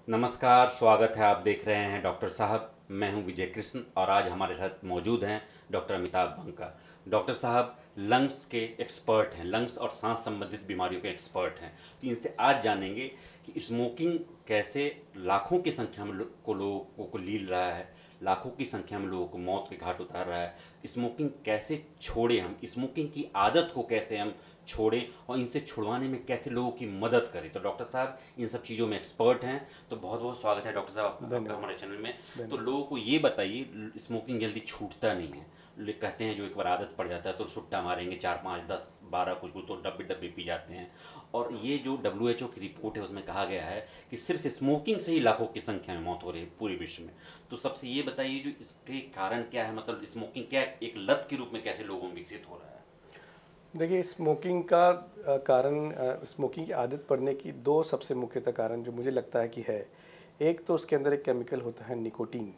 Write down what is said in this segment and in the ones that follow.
नमस्कार, स्वागत है। आप देख रहे हैं डॉक्टर साहब। मैं हूं विजय कृष्ण और आज हमारे साथ मौजूद हैं डॉक्टर अमिताभ बंका। डॉक्टर साहब लंग्स के एक्सपर्ट हैं, लंग्स और सांस संबंधित बीमारियों के एक्सपर्ट हैं। तो इनसे आज जानेंगे कि स्मोकिंग कैसे लाखों की संख्या में लोगों को लील रहा है, लाखों की संख्या में लोगों को मौत के घाट उतार रहा है। स्मोकिंग कैसे छोड़ें, हम स्मोकिंग की आदत को कैसे हम छोड़ें और इनसे छुड़वाने में कैसे लोगों की मदद करें। तो डॉक्टर साहब इन सब चीज़ों में एक्सपर्ट हैं। तो बहुत बहुत स्वागत है डॉक्टर साहब आपका धन्यवाद। हमारे चैनल में। तो धन्यवाद। लोगों को ये बताइए, स्मोकिंग जल्दी छूटता नहीं है। लोग कहते हैं जो एक बार आदत पड़ जाता है तो सुट्टा मारेंगे, 4 5 10 12 कुछ कुछ तो डब्बे डब्बे पी जाते हैं। और ये जो WHO की रिपोर्ट है उसमें कहा गया है कि सिर्फ स्मोकिंग से ही लाखों की संख्या में मौत हो रही है पूरे विश्व में। तो सबसे ये बताइए जो इसके कारण क्या है, मतलब स्मोकिंग क्या एक लत के रूप में कैसे लोगों में विकसित हो रहा है। देखिए, स्मोकिंग का कारण, स्मोकिंग की आदत पड़ने की दो सबसे मुख्यतः कारण जो मुझे लगता है कि है। एक तो उसके अंदर एक केमिकल होता है निकोटीन,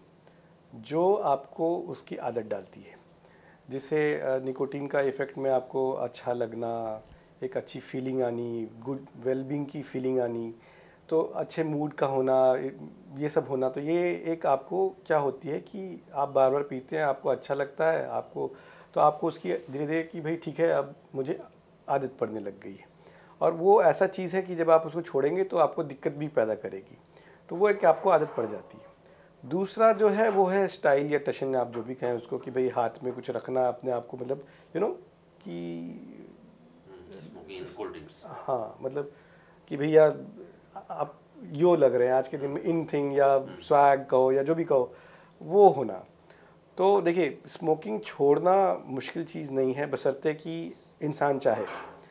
जो आपको उसकी आदत डालती है, जिससे निकोटीन का इफ़ेक्ट में आपको अच्छा लगना, एक अच्छी फीलिंग आनी, गुड वेलबींग की फीलिंग आनी, तो अच्छे मूड का होना, ये सब होना। तो ये एक आपको क्या होती है कि आप बार बार पीते हैं, आपको अच्छा लगता है, आपको तो आपको उसकी धीरे धीरे कि भाई ठीक है, अब मुझे आदत पड़ने लग गई है। और वो ऐसा चीज़ है कि जब आप उसको छोड़ेंगे तो आपको दिक्कत भी पैदा करेगी। तो वो एक आपको आदत पड़ जाती है। दूसरा जो है वो है स्टाइल या टशन, आप जो भी कहें उसको, कि भाई हाथ में कुछ रखना अपने आप को, मतलब यू नो कि स्मोकिंग कोल्ड ड्रिंक्स। हाँ, मतलब कि भैया आप यो लग रहे हैं आज के दिन में, इन थिंग या स्वैग कहो या जो भी कहो, वो होना। तो देखिए, स्मोकिंग छोड़ना मुश्किल चीज़ नहीं है, बशर्ते कि इंसान चाहे।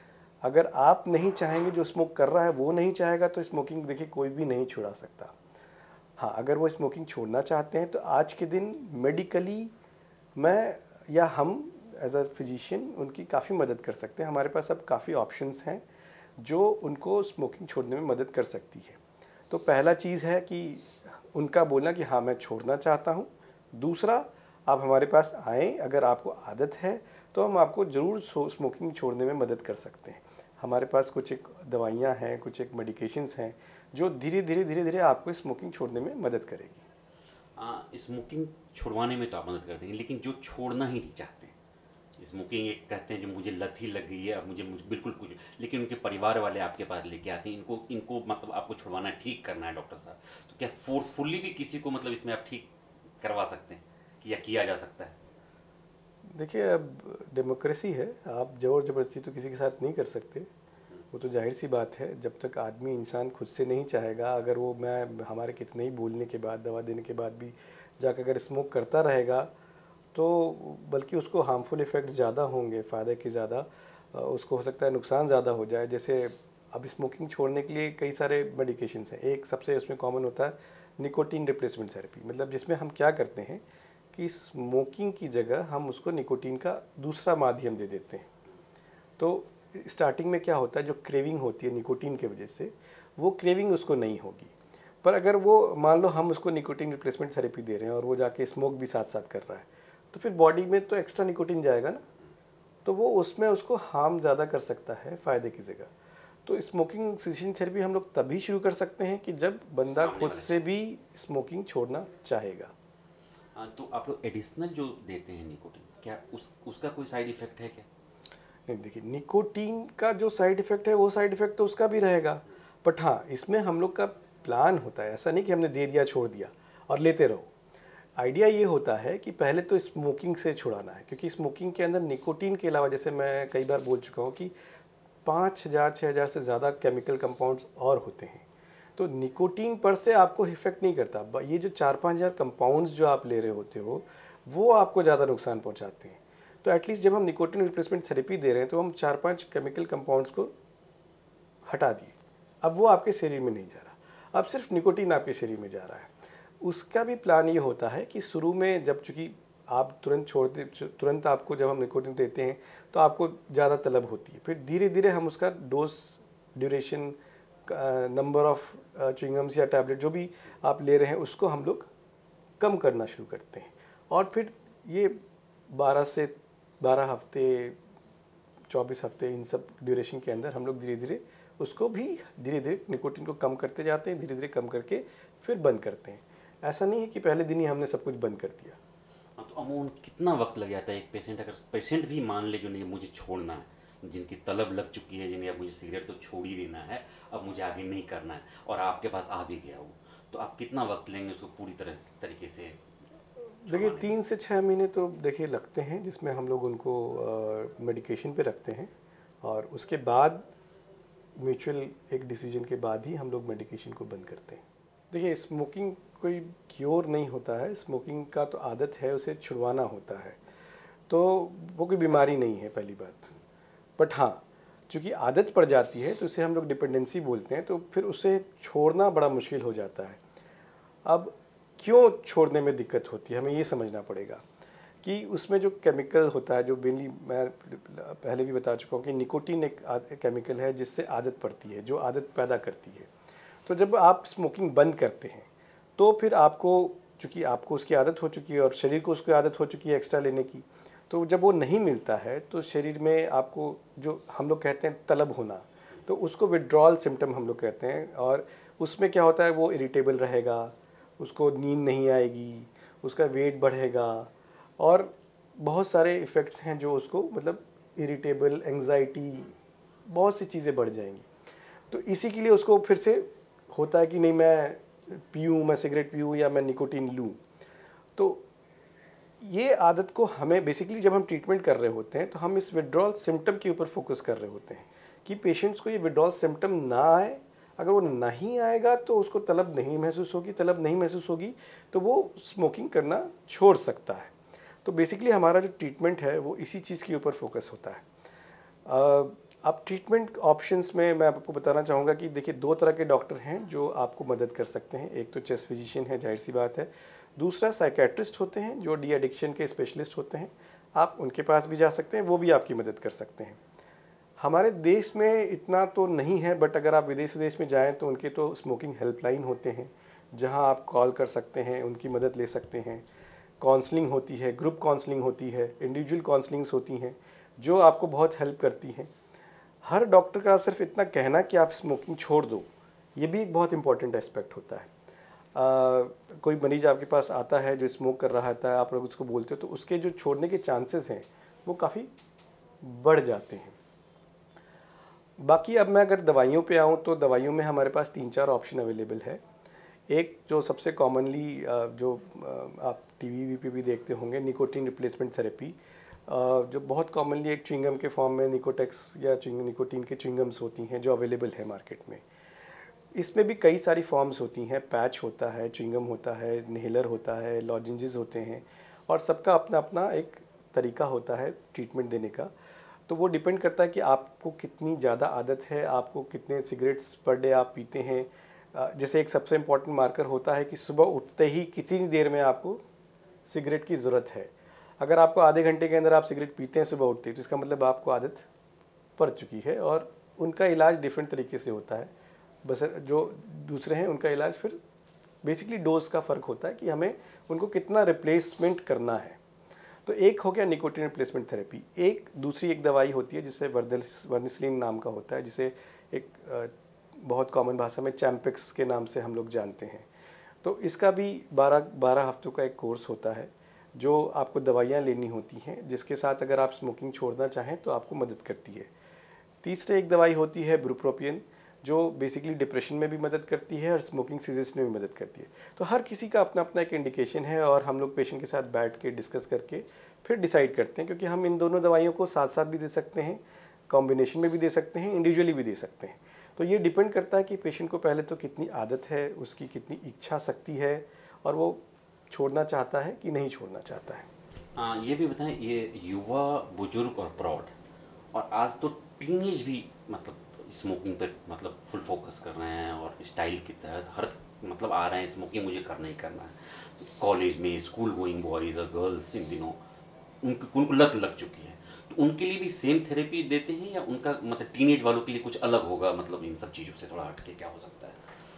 अगर आप नहीं चाहेंगे, जो स्मोक कर रहा है वो नहीं चाहेगा, तो स्मोकिंग देखिए कोई भी नहीं छुड़ा सकता। हाँ, अगर वो स्मोकिंग छोड़ना चाहते हैं तो आज के दिन मेडिकली मैं या हम एज अ फिजिशियन उनकी काफ़ी मदद कर सकते हैं। हमारे पास अब काफ़ी ऑप्शंस हैं जो उनको स्मोकिंग छोड़ने में मदद कर सकती है। तो पहला चीज़ है कि उनका बोलना कि हाँ, मैं छोड़ना चाहता हूँ। दूसरा, आप हमारे पास आएँ, अगर आपको आदत है तो हम आपको ज़रूर स्मोकिंग छोड़ने में मदद कर सकते हैं। हमारे पास कुछ एक दवाइयाँ हैं, कुछ एक मेडिकेशंस हैं जो धीरे धीरे धीरे धीरे आपको स्मोकिंग छोड़ने में मदद करेगी। स्मोकिंग छुड़वाने में तो आप मदद कर देंगे, लेकिन जो छोड़ना ही नहीं चाहते हैं, स्मोकिंग एक कहते हैं जो मुझे लत ही लग गई है, अब मुझे बिल्कुल कुछ, लेकिन उनके परिवार वाले आपके पास लेके आते हैं, इनको इनको मतलब आपको छुड़वाना है, ठीक करना है डॉक्टर साहब। तो क्या फोर्सफुली भी किसी को मतलब इसमें आप ठीक करवा सकते हैं कि या किया जा सकता है। देखिए, अब डेमोक्रेसी है, आप ज़ोर ज़बरदस्ती तो किसी के साथ नहीं कर सकते। वो तो जाहिर सी बात है, जब तक आदमी इंसान खुद से नहीं चाहेगा, अगर वो मैं हमारे कितने ही बोलने के बाद, दवा देने के बाद भी जाकर अगर स्मोक करता रहेगा, तो बल्कि उसको हार्मफुल इफ़ेक्ट्स ज़्यादा होंगे फ़ायदे के ज़्यादा। उसको हो सकता है नुकसान ज़्यादा हो जाए। जैसे अब स्मोकिंग छोड़ने के लिए कई सारे मेडिकेशंस हैं। एक सबसे उसमें कॉमन होता है निकोटीन रिप्लेसमेंट थेरेपी, मतलब जिसमें हम क्या करते हैं कि स्मोकिंग की जगह हम उसको निकोटीन का दूसरा माध्यम दे देते हैं। तो स्टार्टिंग में क्या होता है, जो क्रेविंग होती है निकोटीन के वजह से, वो क्रेविंग उसको नहीं होगी। पर अगर वो मान लो हम उसको निकोटीन रिप्लेसमेंट थेरेपी दे रहे हैं और वो जाके स्मोक भी साथ साथ कर रहा है, तो फिर बॉडी में तो एक्स्ट्रा निकोटीन जाएगा ना, तो वो उसमें उसको हार्म ज़्यादा कर सकता है फ़ायदे की जगह। तो स्मोकिंग सेशन थेरेपी हम लोग तभी शुरू कर सकते हैं कि जब बंदा सामने खुद वाला से चाहिए। भी स्मोकिंग छोड़ना चाहेगा। तो आप लोग एडिशनल जो देते हैं निकोटीन, क्या उसका कोई साइड इफेक्ट है क्या। नहीं, देखिए, निकोटीन का जो साइड इफ़ेक्ट है वो साइड इफ़ेक्ट तो उसका भी रहेगा। बट हाँ, इसमें हम लोग का प्लान होता है, ऐसा नहीं कि हमने दे दिया छोड़ दिया और लेते रहो। आइडिया ये होता है कि पहले तो स्मोकिंग से छुड़ाना है, क्योंकि स्मोकिंग के अंदर निकोटीन के अलावा, जैसे मैं कई बार बोल चुका हूँ कि 5,000 6,000 से ज़्यादा केमिकल कंपाउंड्स और होते हैं। तो निकोटीन पर से आपको इफ़ेक्ट नहीं करता। ये जो 4-5 हज़ार कंपाउंड्स जो आप ले रहे होते हो, वो आपको ज़्यादा नुकसान पहुंचाते हैं। तो एटलीस्ट जब हम निकोटीन रिप्लेसमेंट थेरेपी दे रहे हैं तो हम 4-5 केमिकल कंपाउंड्स को हटा दिए। अब वो आपके शरीर में नहीं जा रहा, अब सिर्फ निकोटीन आपके शरीर में जा रहा है। उसका भी प्लान ये होता है कि शुरू में जब, चूँकि आप तुरंत छोड़ते, तुरंत आपको जब हम निकोटीन देते हैं तो आपको ज़्यादा तलब होती है। फिर धीरे धीरे हम उसका dose, duration, number of chewing gums या टैबलेट जो भी आप ले रहे हैं उसको हम लोग कम करना शुरू करते हैं। और फिर ये 12 हफ्ते, 24 हफ्ते, इन सब ड्यूरेशन के अंदर हम लोग धीरे धीरे उसको भी धीरे धीरे निकोटीन को कम करते जाते हैं, धीरे धीरे कम करके फिर बंद करते हैं। ऐसा नहीं है कि पहले दिन ही हमने सब कुछ बंद कर दिया। तो अमूमन कितना वक्त लग जाता है एक पेशेंट, अगर पेशेंट भी मान ले जो नहीं मुझे छोड़ना है, जिनकी तलब लग चुकी है, जिन्हें अब मुझे सिगरेट तो छोड़ ही देना है, अब मुझे आगे नहीं करना है, और आपके पास आ भी गया वो, तो आप कितना वक्त लेंगे उसको पूरी तरीके से? देखिए 3 से 6 महीने तो देखिए लगते हैं, जिसमें हम लोग उनको मेडिकेशन पे रखते हैं, और उसके बाद म्यूचुअल एक डिसीजन के बाद ही हम लोग मेडिकेशन को बंद करते हैं। देखिए स्मोकिंग कोई क्योर नहीं होता है, स्मोकिंग का तो आदत है, उसे छुड़वाना होता है, तो वो कोई बीमारी नहीं है पहली बात। बट हाँ, चूँकि आदत पड़ जाती है तो उसे हम लोग डिपेंडेंसी बोलते हैं, तो फिर उसे छोड़ना बड़ा मुश्किल हो जाता है। अब क्यों छोड़ने में दिक्कत होती है, हमें ये समझना पड़ेगा कि उसमें जो केमिकल होता है, जो मेनली मैं पहले भी बता चुका हूँ कि निकोटीन एक केमिकल है जिससे आदत पड़ती है, जो आदत पैदा करती है। तो जब आप स्मोकिंग बंद करते हैं तो फिर आपको, चूँकि आपको उसकी आदत हो चुकी है और शरीर को उसकी आदत हो चुकी है एक्स्ट्रा लेने की, तो जब वो नहीं मिलता है तो शरीर में आपको जो हम लोग कहते हैं तलब होना, तो उसको विड्रॉल सिम्टम हम लोग कहते हैं। और उसमें क्या होता है, वो इरिटेबल रहेगा, उसको नींद नहीं आएगी, उसका वेट बढ़ेगा, और बहुत सारे इफ़ेक्ट्स हैं जो उसको मतलब इरिटेबल, एंग्जाइटी, बहुत सी चीज़ें बढ़ जाएंगी। तो इसी के लिए उसको फिर से होता है कि नहीं मैं पीऊँ, मैं सिगरेट पीऊँ या मैं निकोटीन लूँ। तो ये आदत को हमें बेसिकली जब हम ट्रीटमेंट कर रहे होते हैं तो हम इस विड्रॉल सिम्टम के ऊपर फोकस कर रहे होते हैं कि पेशेंट्स को ये विड्रॉल सिम्टम ना आए। अगर वो नहीं आएगा तो उसको तलब नहीं महसूस होगी, तलब नहीं महसूस होगी तो वो स्मोकिंग करना छोड़ सकता है। तो बेसिकली हमारा जो ट्रीटमेंट है वो इसी चीज़ के ऊपर फोकस होता है। अब ट्रीटमेंट ऑप्शंस में मैं आपको बताना चाहूँगा कि देखिए 2 तरह के डॉक्टर हैं जो आपको मदद कर सकते हैं। एक तो चेस्ट फिजिशियन है, जाहिर सी बात है। दूसरा साइकेट्रिस्ट होते हैं जो डी एडिक्शन के स्पेशलिस्ट होते हैं, आप उनके पास भी जा सकते हैं, वो भी आपकी मदद कर सकते हैं। हमारे देश में इतना तो नहीं है, बट अगर आप विदेश में जाएँ तो उनके तो स्मोकिंग हेल्पलाइन होते हैं जहाँ आप कॉल कर सकते हैं, उनकी मदद ले सकते हैं। काउंसलिंग होती है, ग्रुप काउंसलिंग होती है, इंडिविजुअल काउंसलिंग्स होती हैं जो आपको बहुत हेल्प करती हैं। हर डॉक्टर का सिर्फ इतना कहना कि आप स्मोकिंग छोड़ दो, ये भी एक बहुत इंपॉर्टेंट एस्पेक्ट होता है। कोई मरीज आपके पास आता है जो स्मोक कर रहा था, आप लोग उसको बोलते हो तो उसके जो छोड़ने के चांसेस हैं वो काफ़ी बढ़ जाते हैं। बाकी अब मैं अगर दवाइयों पे आऊँ तो दवाइयों में हमारे पास 3-4 ऑप्शन अवेलेबल है। एक जो सबसे कॉमनली जो आप टीवी पे भी देखते होंगे, निकोटीन रिप्लेसमेंट थेरेपी, जो बहुत कॉमनली एक च्युइंगम के फॉर्म में निकोटेक्स या निकोटीन के च्युइंगम्स होती हैं जो अवेलेबल है मार्केट में। इसमें भी कई सारी फॉर्म्स होती हैं, पैच होता है, च्युइंगम होता है, इन्हेलर होता है, लॉजेंजेस होते हैं, और सबका अपना अपना एक तरीका होता है ट्रीटमेंट देने का। तो वो डिपेंड करता है कि आपको कितनी ज़्यादा आदत है, आपको कितने सिगरेट्स पर डे आप पीते हैं। जैसे एक सबसे इम्पॉर्टेंट मार्कर होता है कि सुबह उठते ही कितनी देर में आपको सिगरेट की ज़रूरत है। अगर आपको आधे घंटे के अंदर आप सिगरेट पीते हैं सुबह उठते ही, तो इसका मतलब आपको आदत पड़ चुकी है। और उनका इलाज डिफरेंट तरीके से होता है, बस जो दूसरे हैं उनका इलाज फिर बेसिकली डोज का फ़र्क होता है कि हमें उनको कितना रिप्लेसमेंट करना है। तो एक हो गया निकोटीन रिप्लेसमेंट थेरेपी। एक दूसरी एक दवाई होती है जिसे वर्निसलिन नाम का होता है, जिसे एक बहुत कॉमन भाषा में चैम्पिक्स के नाम से हम लोग जानते हैं। तो इसका भी 12 हफ्तों का एक कोर्स होता है जो आपको दवाइयाँ लेनी होती हैं, जिसके साथ अगर आप स्मोकिंग छोड़ना चाहें तो आपको मदद करती है। तीसरे एक दवाई होती है ब्रुप्रोपियन, जो बेसिकली डिप्रेशन में भी मदद करती है और स्मोकिंग सीजर्स में भी मदद करती है। तो हर किसी का अपना अपना एक इंडिकेशन है और हम लोग पेशेंट के साथ बैठ के डिस्कस करके फिर डिसाइड करते हैं, क्योंकि हम इन दोनों दवाइयों को साथ साथ भी दे सकते हैं, कॉम्बिनेशन में भी दे सकते हैं, इंडिविजुअली भी दे सकते हैं। तो ये डिपेंड करता है कि पेशेंट को पहले तो कितनी आदत है, उसकी कितनी इच्छा शक्ति है, और वो छोड़ना चाहता है कि नहीं छोड़ना चाहता है। हाँ, ये भी बताएं, ये युवा, बुजुर्ग और प्रौढ़, और आज तो टीनेज भी मतलब स्मोकिंग पर मतलब फुल फोकस कर रहे हैं, और स्टाइल के तहत हर मतलब आ रहे हैं स्मोकिंग मुझे करना ही करना है। कॉलेज में स्कूल गोइंग बॉयज़ और गर्ल्स इन दिनों उनको लत लग चुकी है, तो उनके लिए भी सेम थेरेपी देते हैं, या उनका मतलब टीनेज वालों के लिए कुछ अलग होगा, मतलब इन सब चीज़ों से थोड़ा हटके क्या हो सकता है?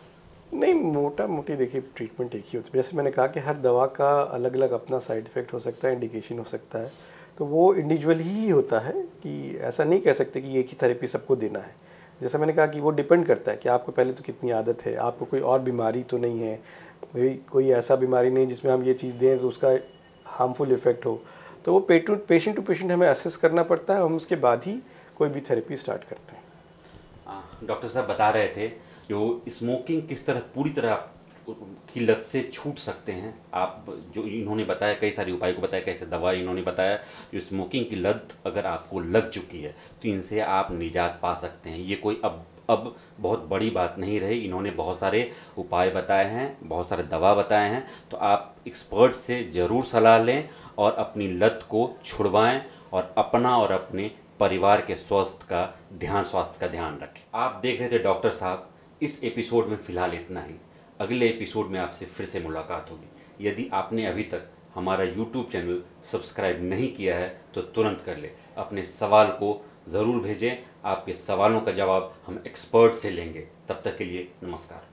नहीं, मोटा मोटी देखिए ट्रीटमेंट एक ही होती है। जैसे मैंने कहा कि हर दवा का अलग अलग अपना साइड इफ़ेक्ट हो सकता है, इंडिकेशन हो सकता है, तो वो इंडिविजुअल ही होता है कि ऐसा नहीं कह सकते कि एक ही थेरेपी सबको देना है। जैसा मैंने कहा कि वो डिपेंड करता है कि आपको पहले तो कितनी आदत है, आपको कोई और बीमारी तो नहीं है, भाई कोई ऐसा बीमारी नहीं जिसमें हम ये चीज़ दें तो उसका हार्मफुल इफेक्ट हो। तो वो पेशेंट टू पेशेंट हमें असेस करना पड़ता है, हम उसके बाद ही कोई भी थेरेपी स्टार्ट करते हैं। डॉक्टर साहब बता रहे थे जो स्मोकिंग किस तरह पूरी तरह आप की लत से छूट सकते हैं। आप जो इन्होंने बताया, कई सारी उपाय को बताया, कैसे दवाई इन्होंने बताया, जो स्मोकिंग की लत अगर आपको लग चुकी है तो इनसे आप निजात पा सकते हैं। ये कोई अब बहुत बड़ी बात नहीं रही। इन्होंने बहुत सारे उपाय बताए हैं, बहुत सारे दवा बताए हैं। तो आप एक्सपर्ट से ज़रूर सलाह लें और अपनी लत को छुड़वाएं और अपना और अपने परिवार के स्वास्थ्य का ध्यान रखें। आप देख रहे थे डॉक्टर साहब। इस एपिसोड में फ़िलहाल इतना ही। अगले एपिसोड में आपसे फिर से मुलाकात होगी। यदि आपने अभी तक हमारा यूट्यूब चैनल सब्सक्राइब नहीं किया है तो तुरंत कर ले। अपने सवाल को ज़रूर भेजें। आपके सवालों का जवाब हम एक्सपर्ट से लेंगे। तब तक के लिए नमस्कार।